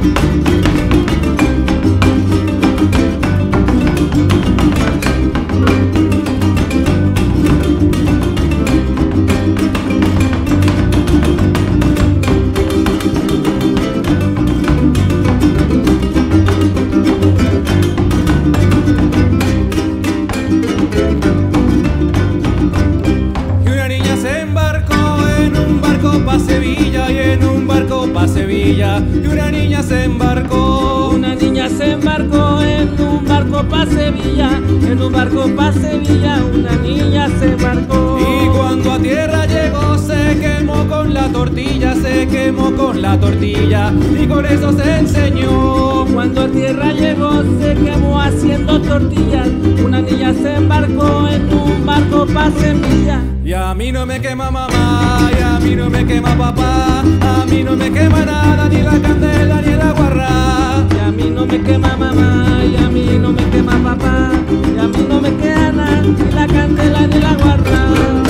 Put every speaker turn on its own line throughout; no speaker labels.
Sevilla y una niña se embarcó.
Una niña se embarcó en un barco pa' Sevilla, en un barco pa' Sevilla, una niña se embarcó.
Y cuando a tierra llegó se quemó con la tortilla, se quemó con la tortilla y con eso se enseñó.
Cuando a tierra llegó se quemó haciendo tortillas, una niña se embarcó en un barco pa' Sevilla.
Y a mí no me quema mamá, y a mí no me quema papá, a mí no me quema nada, ni la candela ni el aguarrá.
Y a mí no me quema mamá, y a mí no me quema papá, y a mí no me queda nada, ni la candela ni el aguarrá.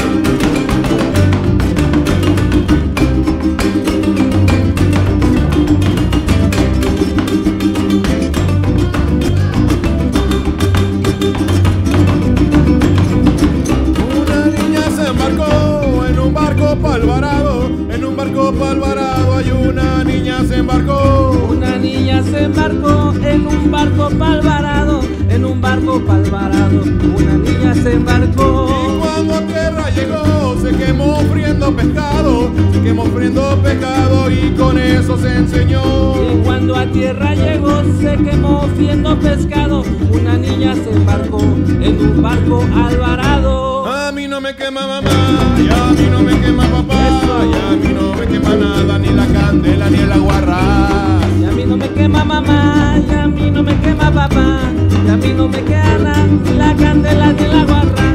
En un barco pa' Alvarado hay una niña se embarcó.
Una niña se embarcó en un barco pa' Alvarado, en un barco pa' Alvarado, una niña se embarcó.
Y cuando a tierra llegó se quemó friendo pescado, se quemó friendo pescado y con eso se enseñó.
Y cuando a tierra llegó se quemó friendo pescado, una niña se embarcó en un barco Alvarado.
A mí no me quema mamá, y a mí no me quema papá, y a mí no me quema nada, ni la candela ni el aguarrá.
Y a mí no me quema mamá, y a mí no me quema papá, y a mí no me queda nada, ni la candela ni el aguarrá.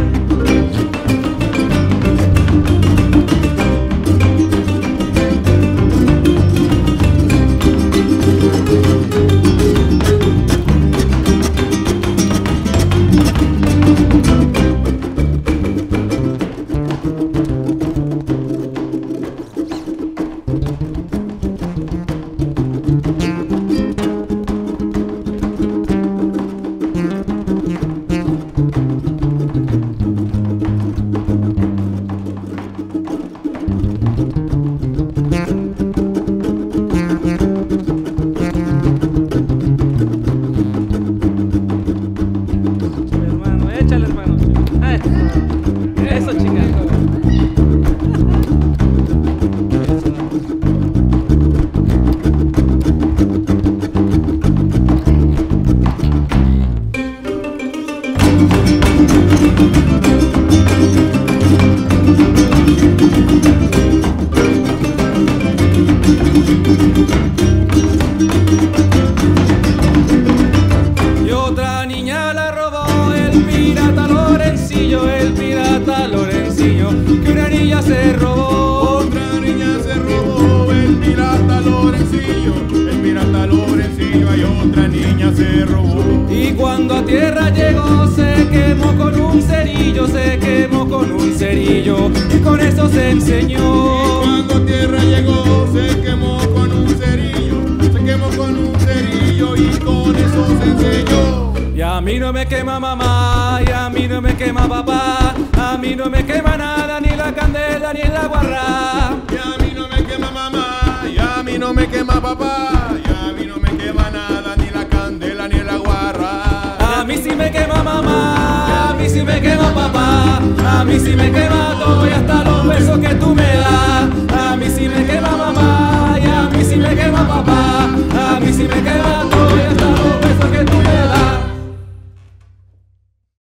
Eso, chingado.
Y otra niña la robó el pirata Lorencillo, el pirata Lorencillo, que una niña se robó.
Otra niña se robó el pirata Lorencillo, el pirata Lorencillo, y otra niña se robó.
Y cuando a tierra llegó se quemó con un cerillo, se quemó con un cerillo y con eso se enseñó.
Y cuando a tierra llegó se quemó con un cerillo, se quemó con un cerillo y con eso se enseñó.
Y a mí no me quema mamá, y a mí no me quema papá, a mí no me quema nada, ni la candela ni el aguarrá.
Y a mí no me quema mamá, y a mí no me quema papá, y a mí no me quema nada, ni la candela ni el aguarrá.
A mí sí me quema mamá, a mí sí me quema papá, a mí sí me quema todo y hasta los besos que tú me das.